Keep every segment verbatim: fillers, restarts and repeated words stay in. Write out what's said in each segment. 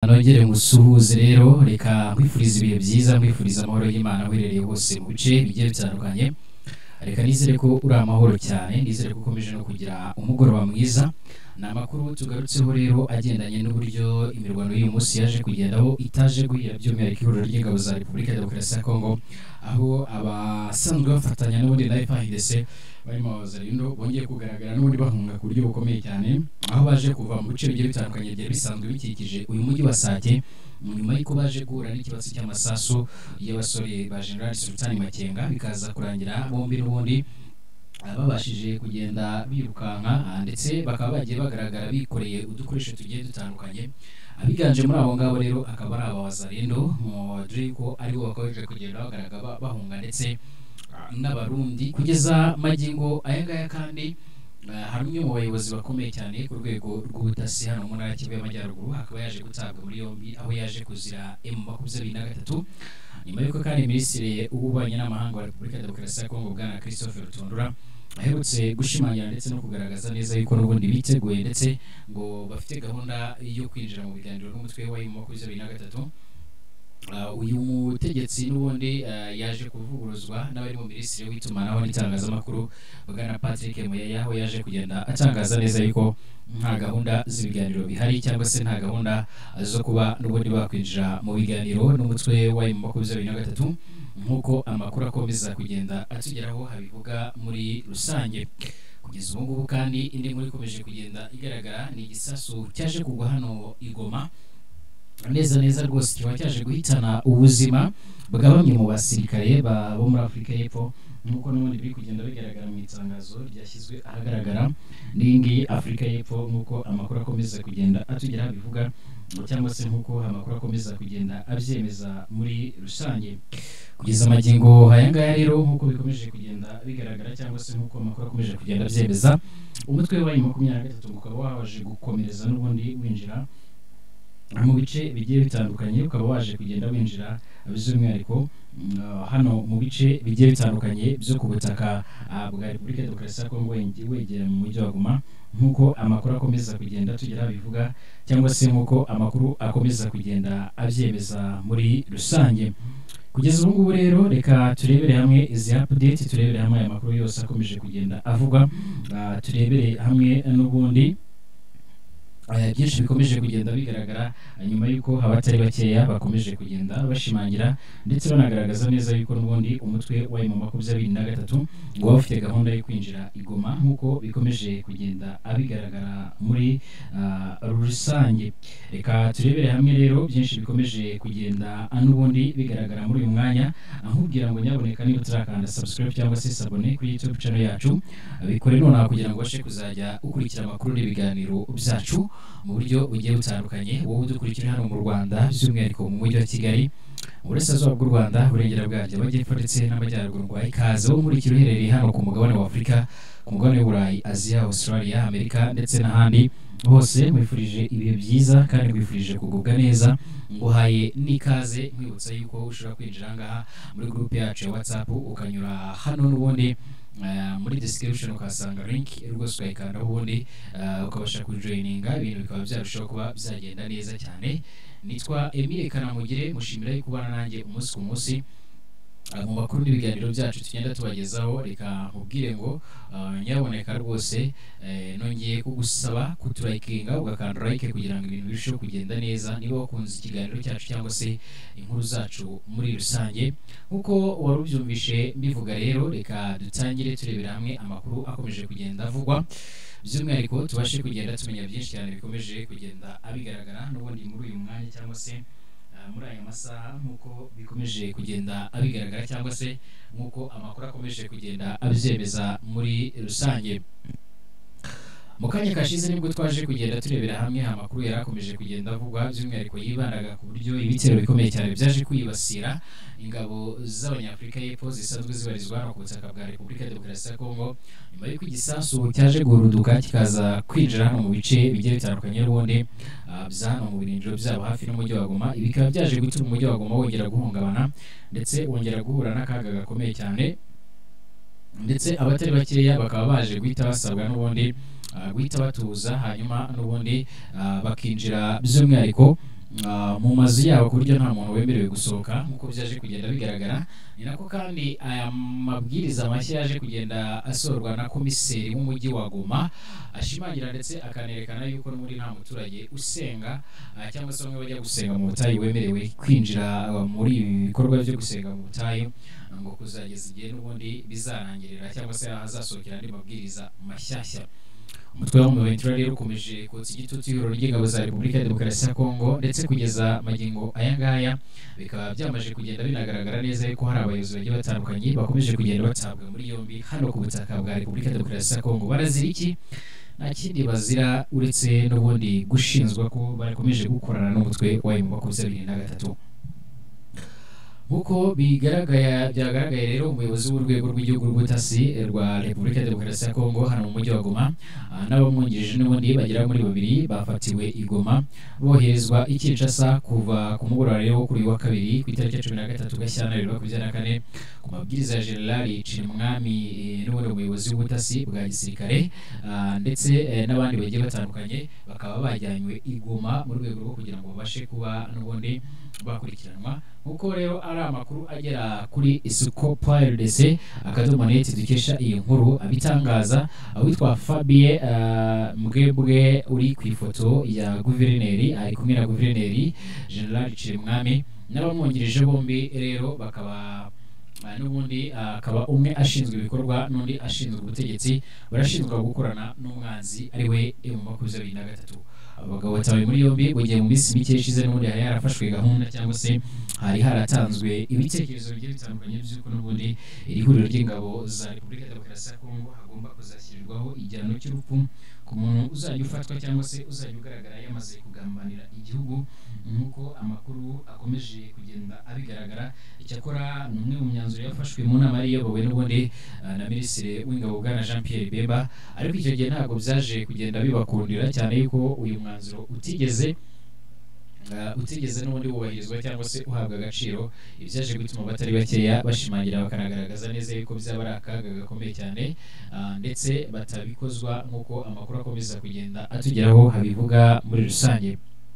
nongere musuhuze rero reka nkwifuriza ibihe byiza nkwifuriza amahoro y'Imana uherereye hose mu bice bigiye bitandukanye. Reka nizere ko uri amahoro cyane, nizere ko ukomeje no kugira umugoroba mwiza. Na makuru tugarutseho rero agendanye n'uburyo imirwano y'uyu munsi yaje kugendaho itaje guhira by'umwihariko ihuriro ry'ingabo za Repubulika ya Demokarasi ya Kongo, aho abasanzwe bafatanya n'ubundi na F A R D C barimo abazarindo bongeye kugaragara n'ubundi bahunga ku buryo bukomeye cyane, aho baje kuva mu bice bigiye bitandukanye byari bisanzwe bikikije uyu mujyi wa Sake, nyuma y'uko baje guhura n'ikibazo cy'amasasu y'abasore ba General Sultan Makenga, bikaza kurangira bombi n'ubundi babashije kugenda birukanka ndetse bakaba bagiye bagaragara bikoreye udukoresho tugiye dutandukanye. Abiganje muri abo ngabo rero akaba ari abazarindo mu Driko aribo bakomeje kugenda bagaragara bahunga ndetse n'abarundi kugeza magingo aya ngaya. Kandi hari umwe mu bayobozi bakomeye cyane ku rwego rw'ubutasi hano mu ntara y'Kivu y'Amajyaruguru akaba yaje gutabwa muri yombi, aho yaje kuzira M makumyabiri na gatatu, nyuma y'uko kandi Minisitiri w'Ububanyi n'Amahanga wa Repubulika ya Demokarasi ya Kongo Bwana Christophe Rutundura aherutse gushimangira ndetse no kugaragaza neza yuko n'ubundi biteguye ndetse ngo bafite gahunda yo kwinjira mu biganiro n'umutwe wa M makumyabiri na gatatu. Uh, uyu mutegetsi n'ubundi uh, yaje kuvuguruzwa n'abari mu Minisitiri w'itumanaho n'itangazamakuru Bwana Patrick Muyaya, aho yaje kugenda atangaza neza yuko nta gahunda z'ibiganiro bihari cyangwa se nta gahunda zo kuba n'ubundi bakwinjira mu biganiro n'umutwe wa M makumyabiri na gatatu nk'uko amakuru akomeza kugenda atugeraho habivuga muri rusange. Kugeza ubu ngubu kandi indi nkuru ikomeje kugenda igaragara ni igisasu cyaje kugwa hano i Goma, neza neza rwose kiba cyaje guhitana ubuzima bwa bamwe mu basirikare bo muri Afurika y'Epfo, nk'uko n'ubundi biri kugenda bigaragara mu itangazo ryashyizwe ahagaragara n'ingi Afurika y'Epfo, nk'uko amakuru akomeza kugenda atugera bivuga cyangwa se nk'uko amakuru akomeza kugenda abyemeza muri rusange. Kugeza amagingo aya ngaya rero nk'uko bikomeje kugenda bigaragara cyangwa se nk'uko amakuru akomeje kugenda abyemeza, umutwe wa M makumyabiri na gatatu ukaba waje gukomereza n'ubundi winjira mu bice bigiye bitandukanye, ukaba waje kugenda winjira by'umwihariko uh, hano mu bice bigiye bitandukanye byo ku butaka uh, bwa Repubulika ya Demokarasi ya Kongo wegera mu mujyi wa Goma, nk'uko amakuru akomeza kugenda tugera bivuga cyangwa se nk'uko amakuru akomeza kugenda abyemeza muri rusange. Kugeza ubu ngubu rero reka turebere hamwe izi update, turebere hamwe aya makuru yose akomeje kugenda avuga, uh, turebere hamwe n'ubundi aya byinshi bikomeje kugenda bigaragara nyuma y'uko abatari bakeya bakomeje kugenda bashimangira ndetse banagaragaza neza yuko n'ubundi umutwe wa M makumyabiri na gatatu ngo bafite gahunda yo kwinjira i Goma, nk'uko bikomeje kugenda abigaragara muri uh, rusange. Reka turebere hamwe rero byinshi bikomeje kugenda n'ubundi bigaragara muri uyu mwanya, nkubwira ngo nyaboneka niba turakanda subscribe cyangwa se sabone kuri YouTube channel yacu, bikore nonaha kugira ngo bashe kuzajya ukurikira amakuru n'ibiganiro byacu mu buryo bugiye butandukanye. Wowe udukurikira hano mu Rwanda by'umwihariko mu mujyi wa Kigali, mu burasirazuba bw'u Rwanda, burengera bwaryo, amajyepfo ndetse n'amajyaruguru, ngo ikaze wo muri kiro uherereye hano ku mugabane wa Afurika, ku mugabane w'Uburayi, Aziya, Australia, Amerika ndetse n'ahandi hose, mwifurije ibihe byiza kandi mwifurije kugubwa neza. Nguhaye n'ikaze nkwibutsa yuko ushobora kwinjira ngaha muri group yacu ya WhatsApp, ukanyura hano n'ubundi Uh, muri description ukasanga link rwose ukayikanda ubundi uh, ukabasha kujoininga, ibintu bikaba byarushaho kuba byagenda neza cyane. Nitwa Emile Kanamugire, mushimira yo kubana nanjye umunsi ku munsi uh, mu makuru n'ibiganiro byacu tugenda tubagezaho. Reka nkubwire ngo uh, nyaboneka rwose uh, nongeye kugusaba kuturikinga ugakanda like kugira ngo ibintu birusheho kugenda neza, niba wakunze ikiganiro cyacu cyangwa se inkuru zacu muri rusange. Nk'uko warubyumvishe mbivuga rero, reka dutangire turebera hamwe amakuru akomeje kugenda avugwa, by'umwihariko tubashe kugenda tumenya byinshi cyane bikomeje kugenda abigaragara n'ubundi muri uyu mwanya cyangwa se uh, muri aya masaha, nk'uko bikomeje kugenda abigaragara cyangwa se nk'uko amakuru akomeje kugenda abyemeza muri rusange. Mu kanya kashize nibwo twaje kugenda turebera hamwe amakuru yarakomeje kugenda avugwa, by'umwihariko yibandaga ku buryo ibitero bikomeye cyane byaje kwibasira ingabo z'Abanyafurika y'Epfo zisanzwe zibarizwa hano ku butaka bwa Repubulika ya Demokarasi ya Kongo, nyuma y'uko igisasu cyaje guhuruduka kikaza kwinjira hano mu bice bigiye bitandukanye n'ubundi uh, bya hano mu birindiro byabo hafi n'umujyi wa Goma. Ibi bikaba byaje gutuma umujyi wa Goma wongera guhungabana ndetse wongera guhura n'akaga gakomeye cyane, ndetse abatari bakeya bakaba baje guhita basabwa n'ubundi uh, guhita batuza, hanyuma n'ubundi uh, bakinjira by'umwihariko ah, mu mazu yabo ku buryo nta muntu wemerewe gusohoka nk'uko byaje kugenda bigaragara. Ni nako kandi aya mabwiriza mashya yaje kugenda asorwa na komiseri w'umujyi wa Goma, ashimangira ndetse akanerekana yuko n'ubundi nta muturage usenga ah, cyangwa se bamwe bajya gusenga mu butayu wemerewe kwinjira ah, muri ibi bikorwa byo gusenga mu butayu, ngo kuzageza igihe n'ubundi bizarangirira cyangwa se hazasohokera andi mabwiriza mashyashya. Umutwe wa Ventura rero ukomeje kotsa igitutu y'ihuriro ry'ingabo za Repubulika ya Demokarasi ya Kongo, ndetse kugeza magingo aya ngaya bikaba byamaze kugenda binagaragara neza yuko hari abayobozi bagiye batandukanye bakomeje kugenda batabwa muri yombi hano ku butaka bwa Repubulika ya Demokarasi ya Kongo. Barazira iki? Nta kindi bazira uretse n'ubundi gushinzwa ko bakomeje gukorana n'umutwe wa M makumyabiri na gatatu. Nkuko bigaragaya byagaragaye rero umuyobozi w'urwego rw'igihugu rw'ubutasi rwa Repubulika ya Demokarasi ya Kongo hano mu mujyi wa Goma n'abamwungirije n'ubundi bagera muri babiri bafatiwe i Goma boherezwa i Kinshasa kuva ku mugoroba rero kuri wa kabiri ku itariki ya cumi na gatatu Gashyantare makumyabiri na kane ku mabwiriza ya General Chirimwami n'ubundi umuyobozi w'ubutasi bwa gisirikare ndetse n'abandi bagiye batandukanye bakaba bajyanywe i Goma mu rwego rwo kugira ngo babashe kuba n'ubundi bakurikiranwa. Nkuko rero ari amakuru agera kuri isukoprdc akadomo net dukesha iyi nkuru abitangaza, awitwa Fabien uh, Mbwebwe uri ku ifoto ya guverineri ari kumwe na guverineri General Chirimwami n'abamwungirije bombi rero bakaba n'ubundi akaba uh, umwe ashinzwe ibikorwa n'undi ashinzwe ubutegetsi, barashinzwe gukorana n'umwanzi ari we M makumyabiri na gatatu. Abagabo batawe muri yombi mu gihe mu minsi mike ishize n'ubundi hari yarafashwe gahunda cyangwa se hari haratanzwe ibitekerezo bigiye bitandukanye by'uko n'ubundi iri huriro ry'ingabo za Repubulika ya Demokarasi ya Kongo hagomba kuzashyirirwaho igihano cy'urupfu ku muntu uzajya ufatwa cyangwa se uzajya ugaragara yamaze kugambanira igihugu, nk'uko amakuru akomeje kugenda abigaragara. Icyakora ni umwe mu myanzuro yafashwe mu nama yari iyobowe n'ubundi uh, na Minisitiri w'Ingabo Bwana Jean Pierre Bemba, ariko icyo gihe ntabwo byaje kugenda bibakundira cyane yuko uyu mwanzuro utigeze Uh, utigeze n'ubundi wubahirizwa cyangwa se uhabwa agaciro, ibyaje gutuma batari bakeya bashimangira bakanagaragaza neza yuko byaba ari akaga gakomeye cyane uh, ndetse batabikozwa nk'uko amakuru akomeza kugenda atugeraho habivuga muri rusange.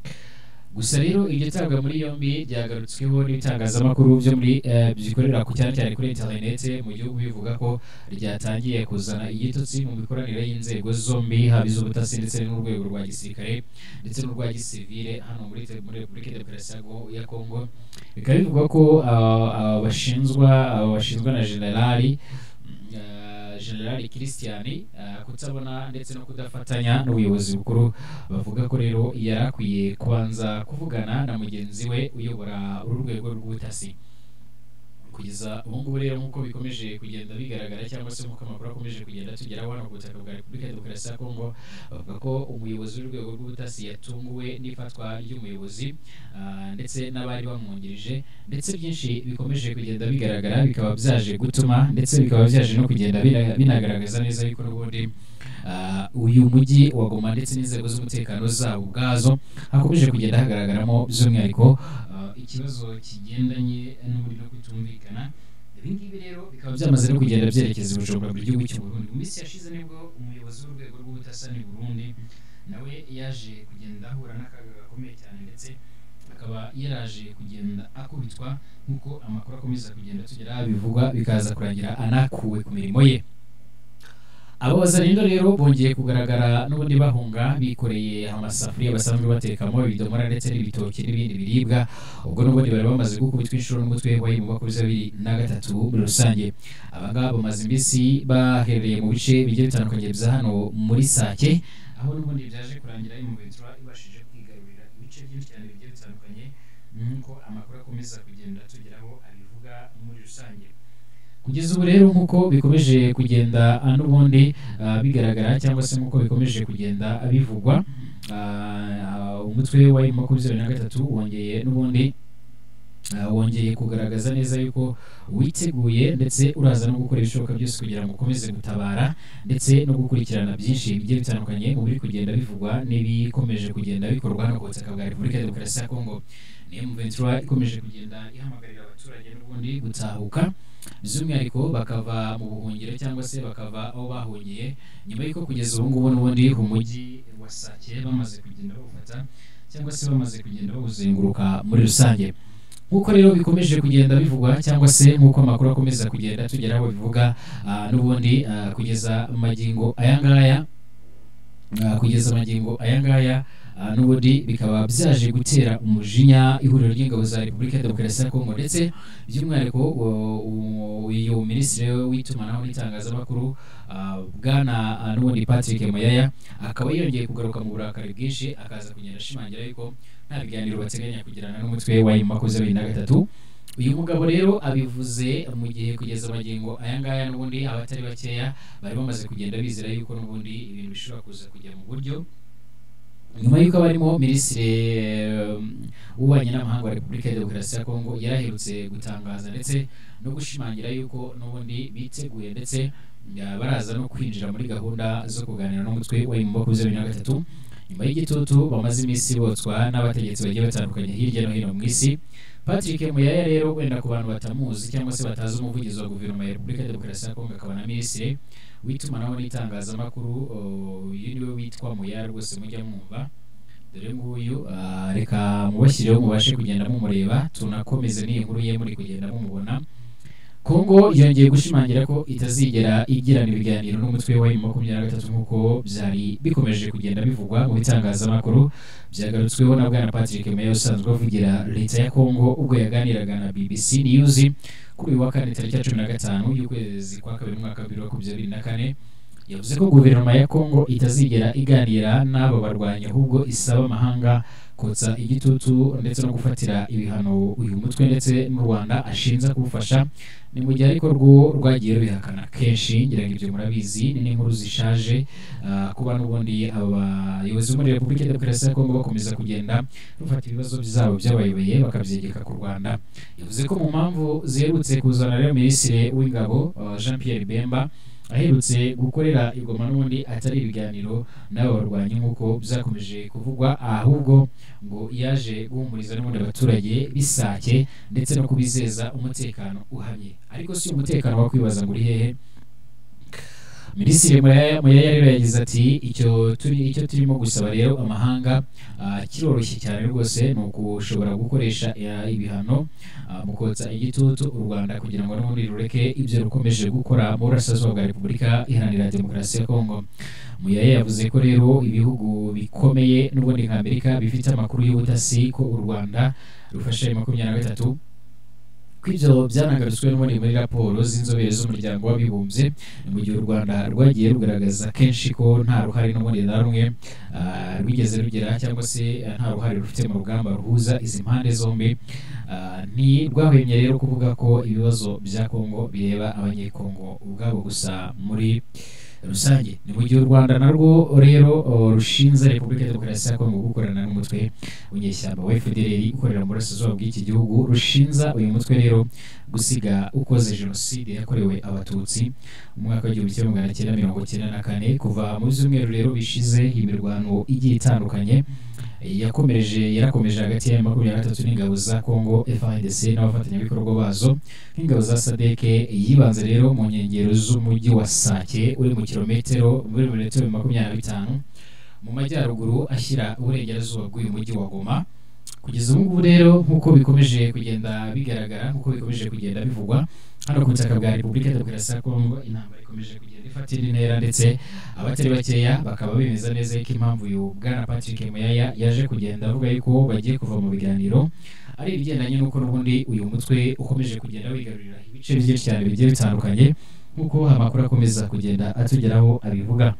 Gusa rero iryo tabwa muri yombi ryagarutsweho n'ibitangazamakuru byo muri bikorera ku cyane cyane kuri internet mu gihugu bivuga ko ryatangiye kuzana igitotsi mu mikoranire y'inzego zombi, haba iz'ubutasi ndetse n'urwego rwa gisirikare ndetse n'urwa gisivile hano muri Repubulika ya Demokarasi ya Kongo. Bikaba bivugwa ko abashinzwa abashinzwa na generali General Christian uh, kutabona ndetse no kudafatanya n'ubuyobozi bukuru, bavuga ko rero yarakwiye kubanza kuvugana na mugenzi we uyobora urwego rw'ubutasi. Kugeza ubu ngubu rero nk'uko bikomeje kugenda bigaragara cyangwa se nk'uko amakuru akomeje kugenda tugeraho hano ku butaka bwa Repubulika ya Demokarasi ya Kongo, bavuga ko umuyobozi w'urwego rw'ubutasi yatunguwe n'ifatwa ry'umuyobozi uh, ndetse n'abari bamwungirije, ndetse byinshi bikomeje kugenda bigaragara bikaba byaje gutuma ndetse bikaba byaje no kugenda binagaragaza neza yuko n'ubundi uh, uyu mujyi wa Goma ndetse n'inzego z'umutekano zabo ubwazo hakomeje kugenda hagaragaramo by'umwihariko uh, ikibazo kigendanye n'uburyo no kutumvikana. Ibi ngibi rero bikaba byamaze no kugenda byerekeza Bujumbura mu gihugu cy'u Burundi. Mu minsi yashize nibwo umuyobozi w'urwego rw'ubutasi mu Burundi nawe yaje kugenda ahura n'akaga gakomeye cyane, ndetse akaba yaraje kugenda akubitwa nk'uko amakuru akomeza kugenda tugera bivugwa, bikaza kurangira anakuwe ku mirimo ye. Abo bazarindo rero bongeye kugaragara n'ubundi bahunga bikoreye amasafuriya basanzwe batekamo ibidomora ndetse n'ibitoki n'ibindi biribwa, ubwo n'ubundi bari bamaze gukubitwa inshuro n'umutwe wa M makumyabiri na gatatu muri rusange. Abangaba bamaze iminsi baherereye mu bice bigiye bitandukanye bya hano muri Sake, aho n'ubundi byaje kurangira M Ventura ibashije kwigarurira ibice byinshi cyane bigiye bitandukanye nk'uko amakuru akomeza kugenda tugeraho abivuga muri rusange. Kugeza ubu rero nk'uko bikomeje kugenda n'ubundi uh, bigaragara cyangwa se nk'uko bikomeje kugenda bivugwa, uh, umutwe wa M makumyabiri na gatatu wongeye n'ubundi uh, wongeye kugaragaza neza yuko witeguye ndetse uraza no gukora ibishoboka byose kugira ngo ukomeze gutabara ndetse no gukurikirana byinshi bigiye bitandukanye mu biri kugenda bivugwa n'ibikomeje kugenda bikorwa no ku butaka bwa Repubulika ya Demokarasi ya Kongo. Ni M Ventura ikomeje kugenda ihamagarira abaturage n'ubundi gutahuka, by'umwihariko bakava mu buhungiro cyangwa se bakava aho bahungiye, nyuma y'uko kugeza ubu ngubu n'ubundi umujyi wa Sake bamaze kugenda bawufata cyangwa se bamaze kugenda bawuzenguruka muri rusange. Nk'uko rero bikomeje kugenda bivugwa cyangwa se nk'uko amakuru akomeza kugenda tugeraho bivuga n'ubundi kugeza magingo aya ngaya kugeza magingo aya ngaya n'ubundi bikaba byaje gutera umujinya ihuriro ry'ingabo za Repubulika ya Demokarasi ya Kongo, ndetse by'umwihariko uyu minisitiri w'itumanaho n'itangazamakuru bwana n'ubundi Patrick Muyaya akaba yongeye kugaruka mu burakari bwinshi, akaza kugenda ashimangira yuko nta biganiro bateganya kugirana n'umutwe wa M makumyabiri na gatatu. Uyu mugabo rero abivuze mu gihe kugeza magingo aya ngaya n'ubundi abatari bakeya bari bamaze kugenda bizera yuko n'ubundi ibintu bishobora kuza kujya mu buryo, nyuma y'uko barimo minisitiri w'ububanyi n'amahanga wa Repubulika ya Demokarasi ya Kongo yaraherutse gutangaza ndetse no gushimangira yuko n'ubundi biteguye ndetse baraza no kwinjira muri gahunda zo kuganira n'umutwe wa M makumyabiri na gatatu nyuma y'igitutu bamaze iminsi botswa n'abategetsi bagiye batandukanye hirya no hino mu isi. Patrick Muyaya rero wenda ku bantu batamuzi cyangwa se batazi umuvugizi wa guverinoma ya Repubulika ya Demokarasi ya Kongo akaba na minisitiri w'itumanaho n'itangazamakuru, uyu niwe witwa Muyaya rwose mujya mwumva, dore nguyu reka mubashyireho mubashe kugenda mumureba, tunakomeze n'iyi nkuru ye muri kugenda mumubona. Kongo yongeye gushimangira ko itazigera igirana ibiganiro n'umutwe wa M makumyabiri na gatatu nk'uko byari bikomeje kugenda bivugwa mu bitangazamakuru. Byagarutsweho na bwana Patrick Muyaya usanzwe avugira leta ya Kongo ubwo yaganiraga na B B C News kuri uyu wa kane tariki ya cumi na gatanu y'ukwezi kwa kabiri umwaka wa bibiri na makumyabiri na kane. Yavuze ko guverinoma ya Kongo itazigera iganira n'abo barwanya, ahubwo isaba amahanga kotsa igitutu ndetse no gufatira ibihano uyu mutwe ndetse n'u Rwanda ashinza kuwufasha. Ni mu gihe ariko rwo rwagiye rubihakana kenshi, ngira ngo ibyo murabizi, ni n'inkuru zishaje kuba n'ubundi abayobozi muri Repubulika ya Demokarasi ya Kongo bakomeza kugenda bafata ibibazo byabo byabayobeye bakabyegeka ku Rwanda. Yavuze ko mu mpamvu ziherutse kuzana rero minisitiri w'ingabo Jean Pierre Bemba aherutse gukorera igoma n'ubundi atari ibiganiro n'aba barwanyi nk'uko byakomeje kuvugwa, ahubwo ngo yaje guhumuriza n'ubundi abaturage bisake ndetse no kubizeza umutekano uhamye. Ariko si umutekano wa kwibaza ngo uri hehe. Minisitiri Muyaya rero yagize ati icyo turi icyo turimo gusaba rero amahanga kiroroshye cyane rwose, ni ukushobora gukoresha ibihano mu kotsa igitutu u Rwanda kugira ngo n'ubundi rureke ibyo rukomeje gukora mu burasirazuba bwa Repubulika Iharanira Demokarasi ya Kongo. Muyaya yavuze ko rero ibihugu bikomeye n'ubundi nka Amerika bifite amakuru y'ubutasi ko u Rwanda rufasha M makumyabiri na gatatu, ko ibyo byanagarutswe n'ubundi muri raporo z'inzobere z'umuryango w'abibumbye, mu gihe u Rwanda rwagiye rugaragaza kenshi ko nta ruhare n'ubundi na rumwe rwigeze rugera cyangwa se nta ruhare rufite mu rugamba ruhuza izi mpande zombi. Ntirwahwemye rero kuvuga ko ibibazo bya Kongo bireba abanyekongo ubwabo gusa muri rusange. Ni mu gihe u Rwanda narwo rero rushinze Repubulika ya Demokarasi ya Kongo gukorana n'umutwe w'inyeshyamba wa F D L R ukorera mu burasirazuba bw'iki gihugu, rushinza uyu mutwe rero gusiga ukoze jenoside yakorewe abatutsi mu mwaka w'igihumbi kimwe magana cyenda mirongo cyenda na kane. Kuva mu byumweru rero bishize imirwano igiye itandukanye yakomeje yarakomeje hagati ya makumyabiri na gatatu n'ingabo za Kongo F A R D C n'abafatanyabikorwa bazo nk'ingabo za S A D C, yibanze rero mu nkengero z'umujyi wa Sake uri mu kilometero muri metero makumyabiri na bitanu mu majyaruguru ashyira uburengerazuba bw'uyu mujyi wa Goma. Kugeza ubu ngubu rero nk'uko bikomeje kugenda bigaragara, nk'uko bikomeje kugenda bivugwa hano ku butaka bwa Repubulika ya Demokarasi ya Kongo, intambara ikomeje kugenda ifatira intera ndetse abatari bakeya bakaba bemeza neza ko impamvu uyu bwana Patrick Muyaya yaje kugenda avuga yuko bagiye kuva mu biganiro ari ibigendanye n'uko n'ubundi uyu mutwe ukomeje kugenda wigarurira ibice byinshi cyane bigiye bitandukanye nk'uko amakuru akomeza kugenda atugeraho abivuga.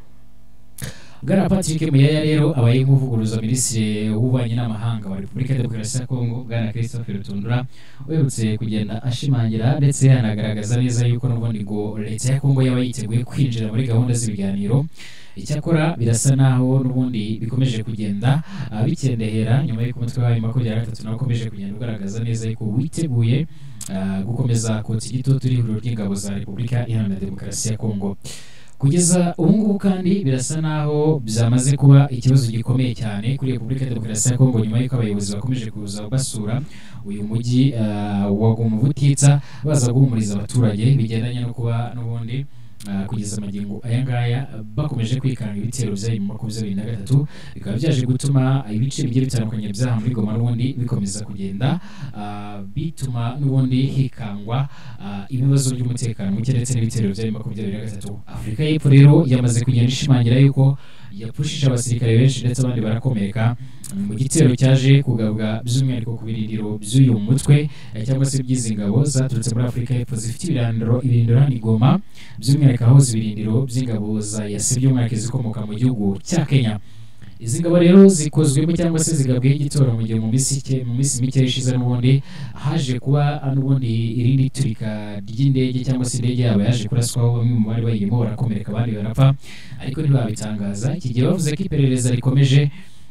Bwana Patrick Muyaya rero abaye nk'uvuguruza minisitiri w'ububanyi n'amahanga wa Repubulika ya Demokarasi ya Kongo bwana Christophe Rutundura uherutse kugenda ashimangira ndetse anagaragaza neza yuko n'ubundi ngo leta ya Kongo yaba yiteguye kwinjira muri gahunda z'ibiganiro. Icyakora birasa naho n'ubundi bikomeje kugenda bikendehera nyuma y'uko umutwe wa makumyabiri na gatatu nawo ukomeje kugenda ugaragaza neza yuko witeguye gukomeza kotsa igitutu ihuriro ry'ingabo za Repubulika Iharanira Demokarasi ya Kongo. Kugeza ubu ngubu kandi birasa naho byamaze kuba ikibazo gikomeye cyane kuri Repubulika ya Demokarasi ya Kongo nyuma y'uko abayobozi bakomeje kuza basura uyu mujyi wa Goma Butitsa baza guhumuriza abaturage bigendanye no kuba n'ubundi uh, kugeza amagingo aya ngaya bakomeje kwikanga ibitero bya makumyabiri na gatatu bikaba byaje gutuma ibice bigiye bitandukanye byaha muri Goma n'ubundi bikomeza kugenda uh, bituma n'ubundi hikangwa uh, ibibazo by'umutekano muke ndetse n'ibitero bya makumyabiri na gatatu. Afurika y'Epfo rero yamaze kugenda ishimangira yuko yapushije abasirikare benshi ndetse abandi barakomereka mu gitero cyaje kugabwa by'umwihariko ku birindiro by'uyu mutwe cyangwa se by'izi ngabo zaturutse muri Afurika y'Epfo zifite ibirindiro ibirindiro hano i Goma, by'umwihariko aho ibirindiro by'ingabo za yase by'umwihariko zikomoka mu gihugu cya Kenya. Izi ngabo rero zikozwemo cyangwa se zigabweho igitoro mu gihe mu minsi mu minsi mike ishize n'ubundi haje kuba n'ubundi irindi turika ry'indege cyangwa se indege yabo yaje kuraswaho bamwe mu bari bayirimo barakomereka abandi barapfa, ariko ntibabitangaza. Iki gihe bavuze ko iperereza rikomeje.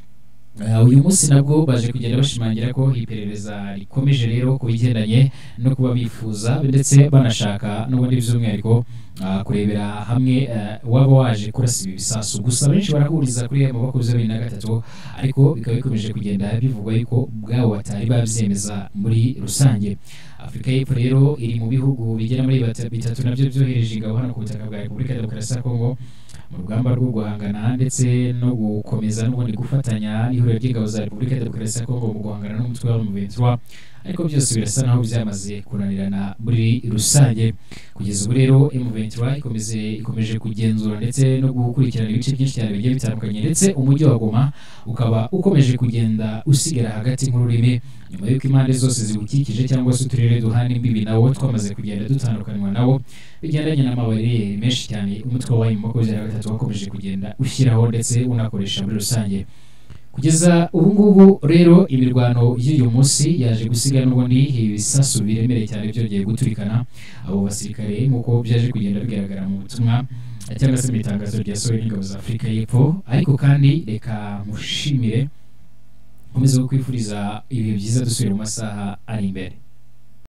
Uh, uyu munsi nabwo baje kugenda bashimangira ko iperereza rikomeje rero ku bigendanye no kuba bifuza ndetse banashaka n'ubundi by'umwihariko uh, kurebera hamwe uh, waba waje kurasa ibi bisasu. Gusa benshi barahuriza kuri aya makumyabiri na gatatu, ariko bikaba bikomeje kugenda bivugwa yuko bwabo batari babyemeza muri rusange. Afurika y'Epfo rero iri mu bihugu bigera muri bitatu nabyo byohereje ingabo hano ku butaka bwa Repubulika ya Demokarasi ya Kongo mu rugamba rwo guhangana ndetse no gukomeza n'ubundi gufatanya n'ihuriro ry'ingabo za Repubulika ya Demokarasi ya Kongo mu guhangana n'umutwe wa M vingt-trois, ariko byose birasa naho byamaze kunanirana muri rusange. Kugeza ubu rero M vingt-trois ikomeze ikomeje kugenzura ndetse no gukurikirana ibice byinshi cyane bigiye bitandukanye, ndetse umujyi wa Goma ukaba ukomeje kugenda usigara hagati nk'ururimi nyuma y'uko impande zose ziwukikije cyangwa se uturere duhana imbibi nawo twamaze kugenda dutandukanywa nawo bigendanye n'amabariyeri menshi cyane umutwe wa makumyabiri na gatatu wakomeje kugenda ushyiraho ndetse unakoresha muri rusange. Kugeza ubu ngubu rero imirwano y'uyu munsi yaje gusiga n'ubundi ibisasu biremereye cyane byongeye guturikana abo basirikare nk'uko byaje kugenda bigaragara mu butumwa cyangwa se mu itangazo ryasohowe n'ingabo za Afurika y'Epfo. Ariko kandi reka mushimire nkomeze kwifuriza ibihe byiza dusubira mu masaha ari imbere.